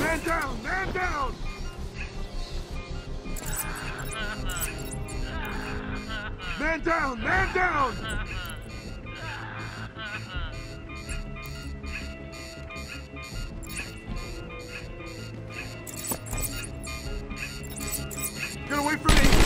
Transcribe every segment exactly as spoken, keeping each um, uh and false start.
Man down! Man down! Man down! Man down! Get away from me!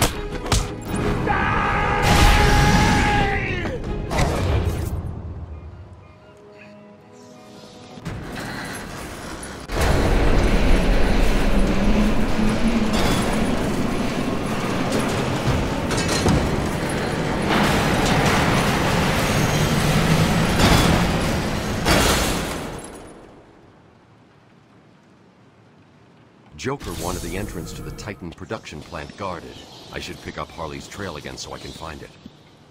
Joker wanted the entrance to the Titan production plant guarded. I should pick up Harley's trail again so I can find it.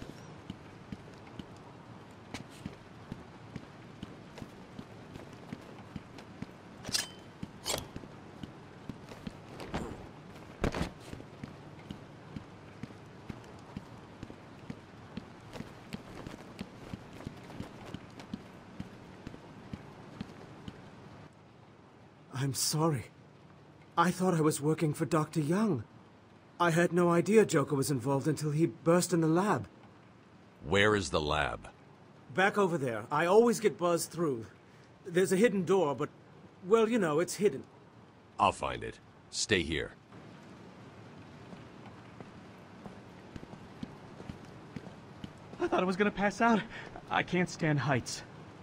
I'm sorry. I thought I was working for Doctor Young. I had no idea Joker was involved until he burst in the lab. Where is the lab? Back over there. I always get buzzed through. There's a hidden door, but, well, you know, it's hidden. I'll find it. Stay here. I thought I was gonna pass out. I can't stand heights.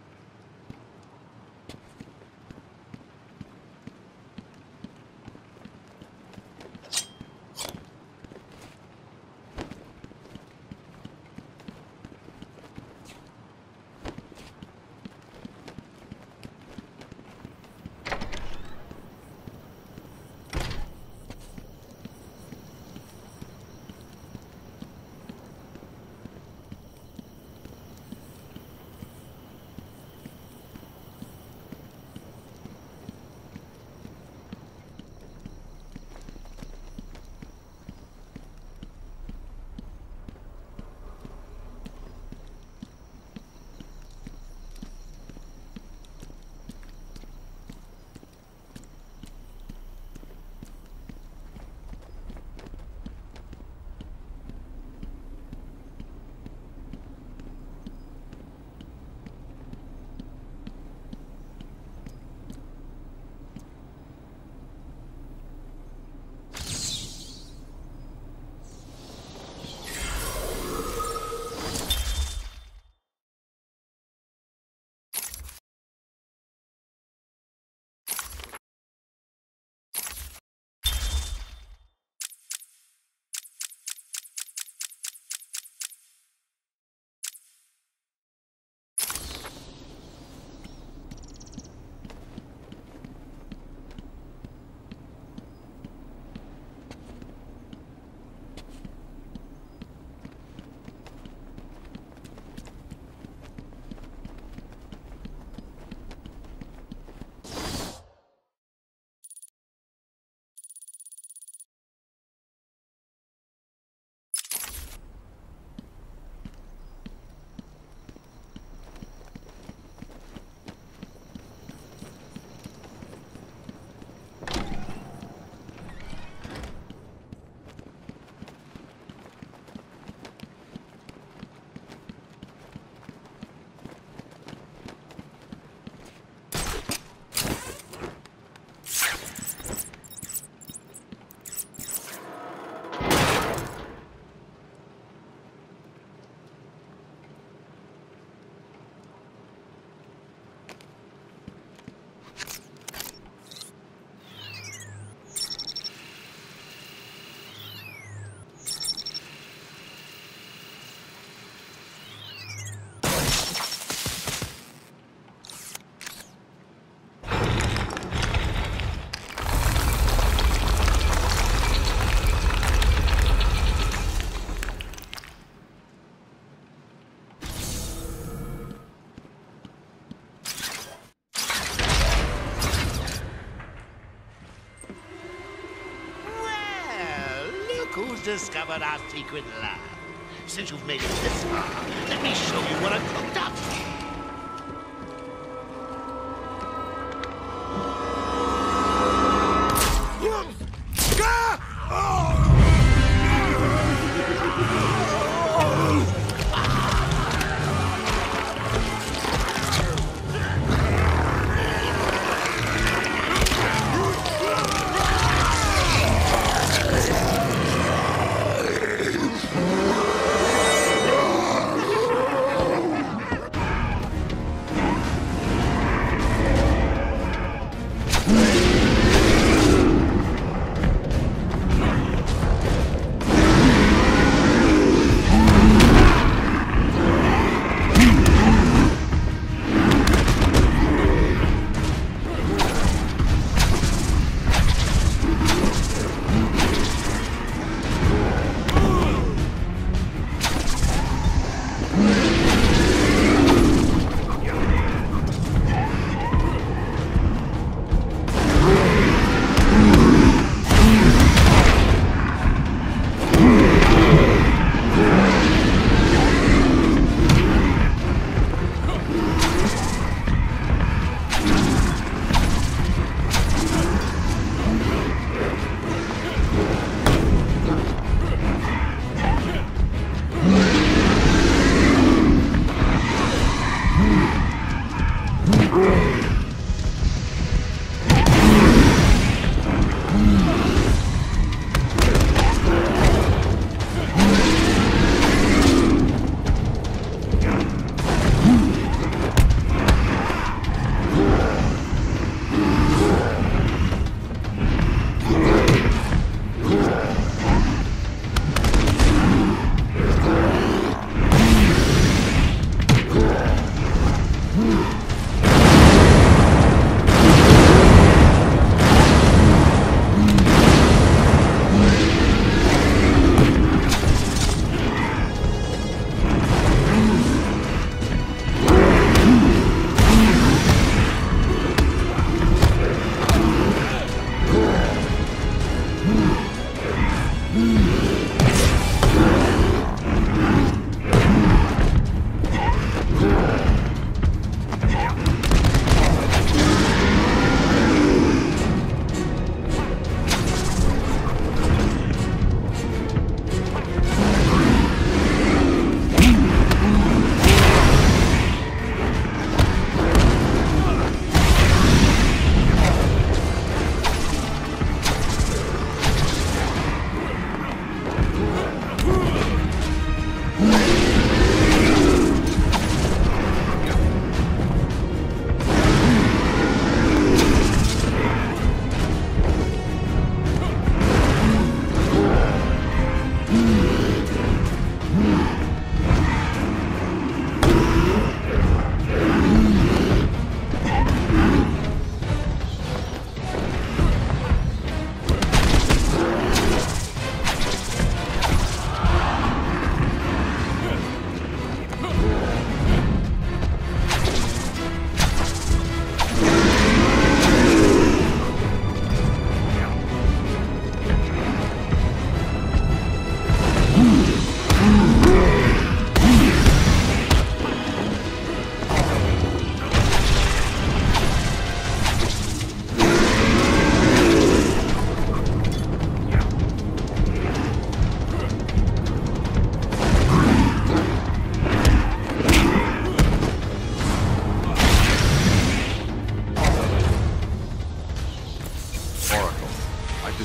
Who's discovered our secret lab? Since you've made it this far, let me show you what I've cooked up.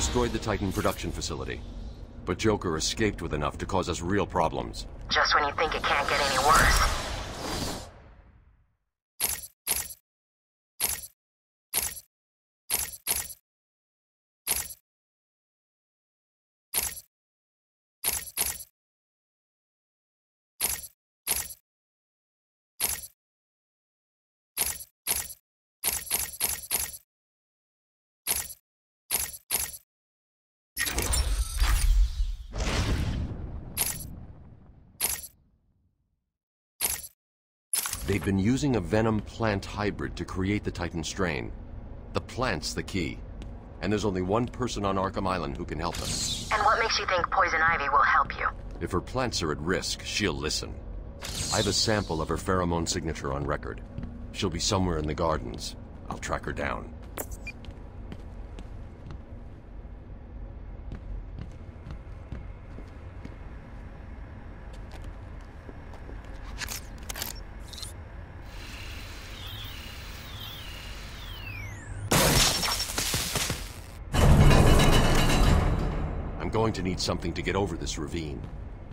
destroyed the Titan production facility. But Joker escaped with enough to cause us real problems. Just when you think it can't get any worse. They've been using a Venom plant hybrid to create the Titan strain. The plant's the key. And there's only one person on Arkham Island who can help us. And what makes you think Poison Ivy will help you? If her plants are at risk, she'll listen. I have a sample of her pheromone signature on record. She'll be somewhere in the gardens. I'll track her down. I'm going to need something to get over this ravine.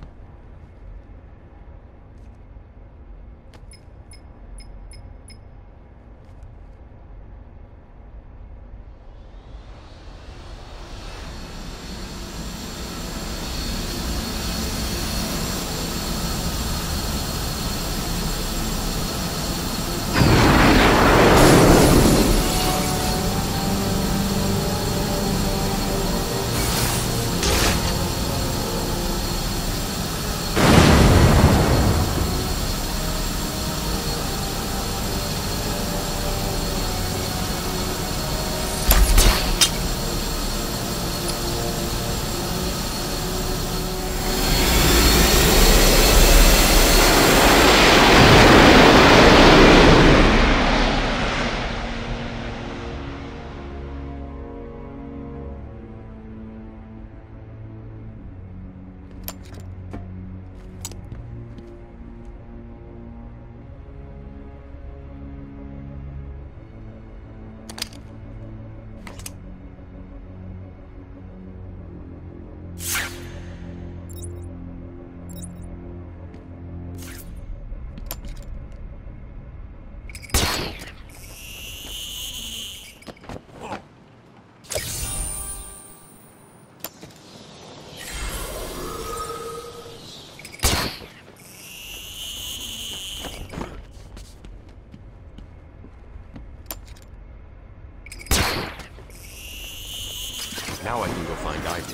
Now I can go find Ivy.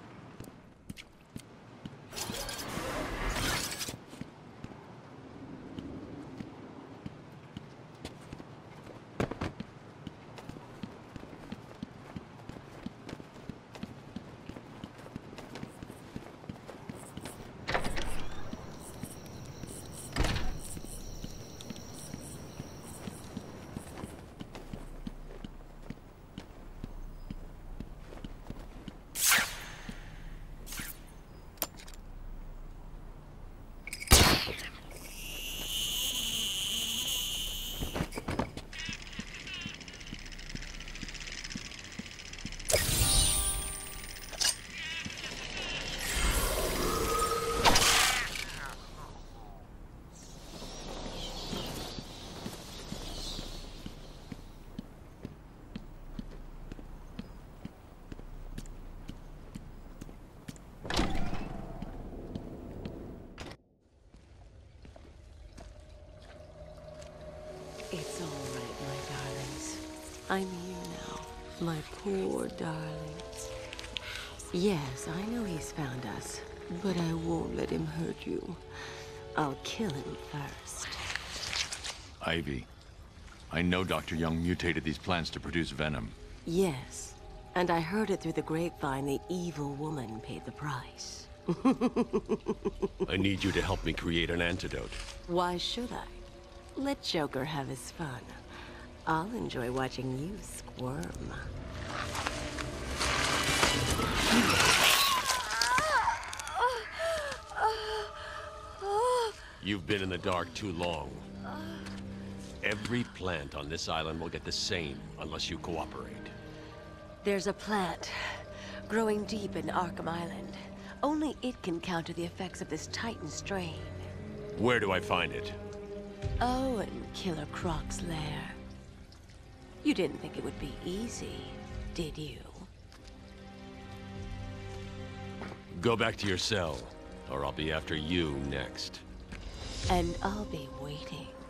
It's all right, my darlings. I'm here now, my poor darlings. Yes, I know he's found us, but I won't let him hurt you. I'll kill him first. Ivy, I know Doctor Young mutated these plants to produce venom. Yes, and I heard it through the grapevine the evil woman paid the price. I need you to help me create an antidote. Why should I? Let Joker have his fun. I'll enjoy watching you squirm. You've been in the dark too long. Every plant on this island will get the same unless you cooperate. There's a plant growing deep in Arkham Island. Only it can counter the effects of this Titan strain. Where do I find it? Oh, in Killer Croc's lair. You didn't think it would be easy, did you? Go back to your cell, or I'll be after you next. And I'll be waiting.